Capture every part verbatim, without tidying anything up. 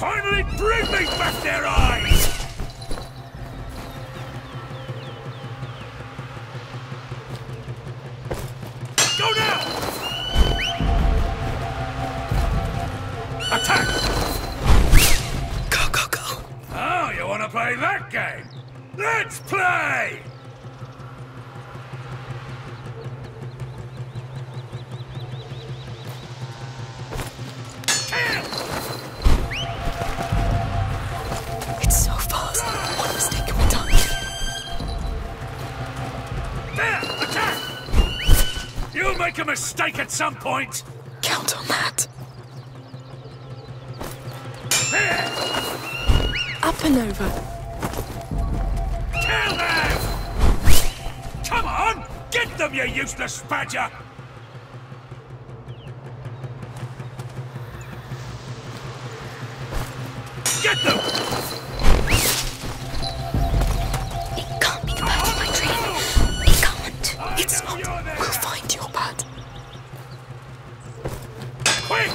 Finally bring me back their eyes! Go now! Attack! Go, go, go! Oh, you want to play that game? Let's play! It's so fast. One mistake and we're done. There! Attack! You'll make a mistake at some point! Count on that. There! Up and over. Kill them! Come on! Get them, you useless badger! Get them! It can't be the bird of my dream. It can't. It's not. We'll find your bird. Quick!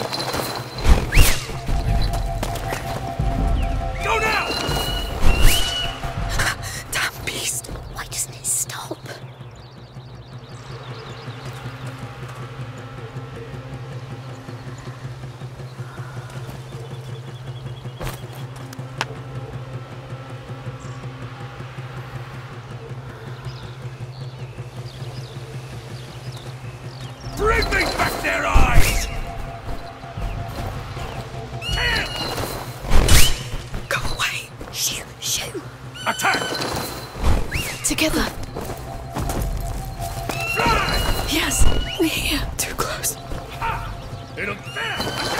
Go now! Damn beast. Why doesn't it stop? Bring me back their eyes! Kill! Go away. Shoo, shoo. Attack! Together. Fly! Yes, we're here. Too close. Ha! It'll there!